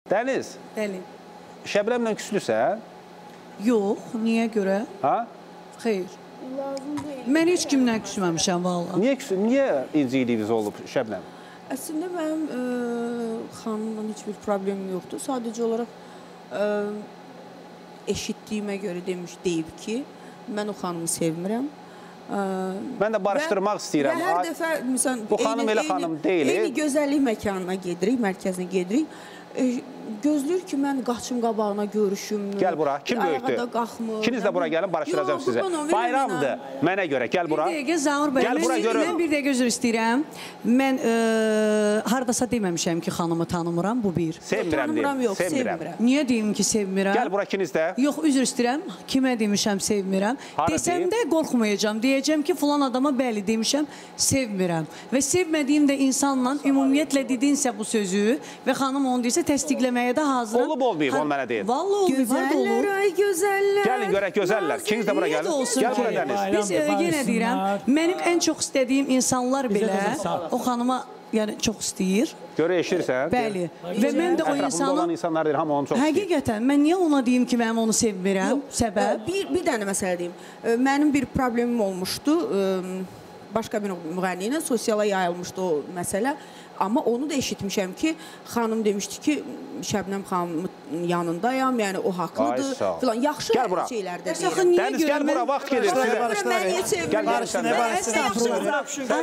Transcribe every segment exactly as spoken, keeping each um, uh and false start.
Dəniz, Bəli. Şəbnəmlə küslüsən? Yox, niyə görə? Ha? Xeyr. Mən heç kimdən küsməmişəm valla. Niyə küsün? Niyə inciliğiniz olub Şəbnəm? Əslində mənim ə, xanımla heç bir problemim yoxdur. Sadəcə olaraq ə, eşitdiyimə görə demiş, deyib ki, mən o xanımı sevmirəm. Ə, Mən də barışdırmaq və, istəyirəm. Və hər dəfə, məsələn, bu xanım eyni, elə eyni, xanım deyil. Eyni gözəllik məkanına gedirik, mərkəzinə gedirik. E, gözləyir ki, mən qaçım qabağına görüşüm. Gəl bura, kim böyükdür? İkiniz də bura gəlin, barışdıracağım sizə. Bayramdır, mənə görə, gəl bura. Bir dəqiqə, Zamur bəy, Gəl bura görün. Mən bir dəqiqə üzr istəyirəm. Mən e, haradasa deməmişəm ki, xanımı tanımıram, bu bir. Sevmirəm deyim, yox, sevmirəm. Niyə deyim ki, sevmirəm? Gəl bura ikiniz də. Yox, üzr istəyirəm, kimə demişəm, sevmirəm. Hara Desəm deyim? də qorxmayacağam. Deyəcəm ki, filan adama bəli demişəm, sevmirəm. Və sevmədiyim də insanla ümumiyyətlə dedinsə bu sözü və xanım onu deyirsə təsdiqləməyə də hazıram. Olub olmayıb, onu mənə deyin. Vallahi olmayıb, harada olur? Gözəllər, ay gözəllər. Gəlin görək gözəllər. İkiniz də bura gəlin. Gəl bura Dəniz. Biz e, yenə deyirəm, mənim ən çox istədiyim insanlar belə o xanıma yəni çox istəyir. Görə eşirsən? Bəli. Və mən də o Ətrafımda insanı olan insanlar deyir, hamı onu çox istəyir. Həqiqətən, mən niyə ona deyim ki, mən onu sevmirəm? Səbəb? Bir, bir dənə məsələ deyim. Mənim bir problemim olmuşdu. Başqa bir müğənni ilə sosiala yayılmışdı o məsələ. Amma onu da eşitmişəm ki, xanım demişdi ki, Şəbnəm xanımın yanındayam, yəni o haqlıdır filan. Yaxşı şeylər də deyirəm. Dəniz, gəl bura, vaxt gedir. Mən niyə sevmirəm?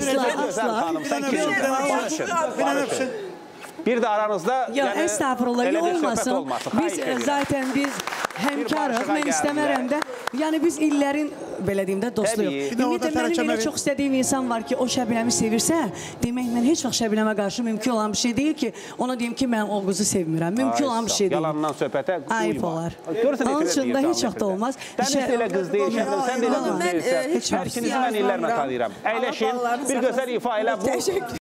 Bir də aranızda Yox, estağfurullah, olmasın. Biz zaten biz həmkarıq, mən istəmərəm də. Yəni biz illərin, belə deyim də, dostluyuq. Ümumiyyətlə, mənim elə çox istədiyim insan var ki, o Şəbnəmi sevirsə, demək, mən heç vaxt Şəbnəmə qarşı mümkün olan bir şey deyil ki, ona deyim ki, mən o qızı sevmirəm. Mümkün olan bir şey deyil. Yalandan söhbətə ayıp olar. Onun üçün də heç vaxt olmaz. Dəniz də elə qız deyil, Şəbnəm, sən də elə qız deyilsən. Hər ikinizi mən illərlə tanıyıram. Əyləşin, bir gözəl ifa elə bu.